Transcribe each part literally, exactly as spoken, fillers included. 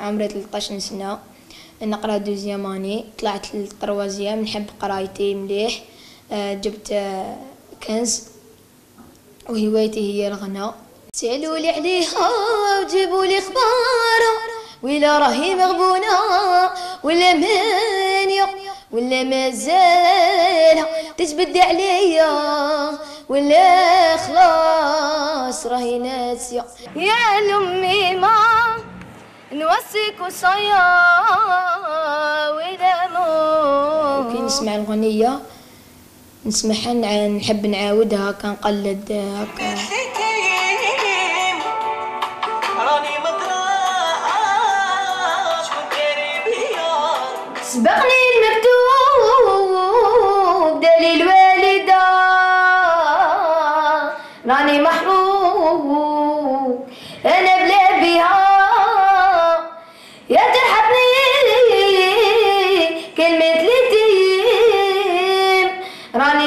عمري ثلاثطاش سنة، نقرا دوزيام اني، طلعت للطروازيام، نحب قرايتي مليح. جبت كنز وهوايتي هي الغنى. سألولي عليها وجيبولي اخبارها، ولا راهي مغبونة ولا مانية ولا مازالها تجبد عليا ولا خلاص راهي ناسية. يا لأمي ما نوصيك وصايا ولا مو. كي نسمع الغنية نسمعها نحب نعاودها، كنقلد هكا. سبقني المكتوب دليل الوالدة، راني محروق أنا بلا بها، يا ترحبني كلمة اليتيم، راني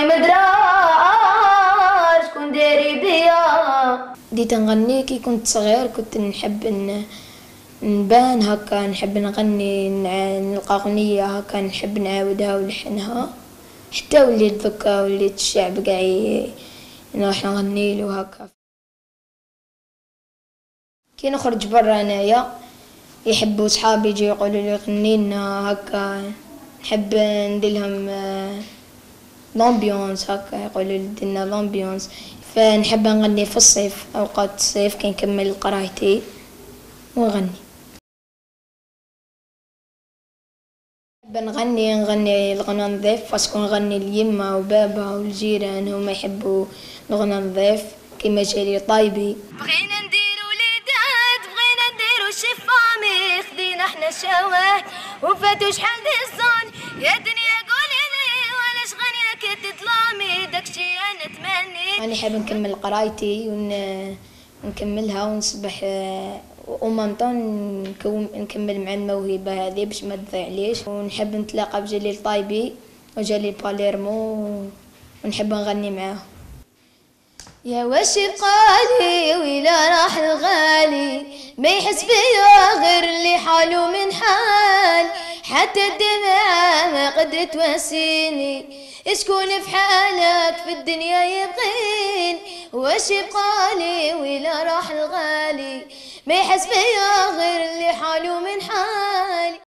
مدرا شكون داري بيا. بديت نغني كي كنت صغير، كنت نحب ان نبان هكا، نحب نغني، نلقى اغنيه هكا نحب نعاودها ولحنها، حتى وليت ذكا وليت الشعب قاعد نروح نغني له هكا. كي نخرج برا انايا يحبوا صحابي يجي يقولوا لي غني لنا هكا، نحب ندير لهم لامبيونس هكا، يقولوا لي ديرنا لامبيونس. فنحب نغني في الصيف، اوقات الصيف كي نكمل قرايتي ونغني. نحب نغني نغني الغنى نظيف، باسكو نغني ليما وبابا والجيران هما يحبوا الغنى نظيف كيما جالي طايبي. بغينا نديرو وليدات، بغينا نديرو شفامي، خدينا احنا شواهد وفاتو شحال ديزان، يا دنيا قولي لي ولاش غنية كي تظلامي، داكشي انا نتمني. راني حاب نكمل قرايتي ونكملها ونصبح ومامطون نكمل مع الموهبة هذه باش ما تضيعليش، ونحب نتلاقى بجليل طايبي وجليل باليرمو ونحب نغني معاه. يا واش بقالي ويلا راح الغالي، ما يحس بيا غير اللي حالو من حال، حتى الدمعة ما قد تواسيني، شكون في حالك في الدنيا يبغين. واش بقالي ويلا راح الغالي، ما يحس بيا غير اللي حالو من حالي.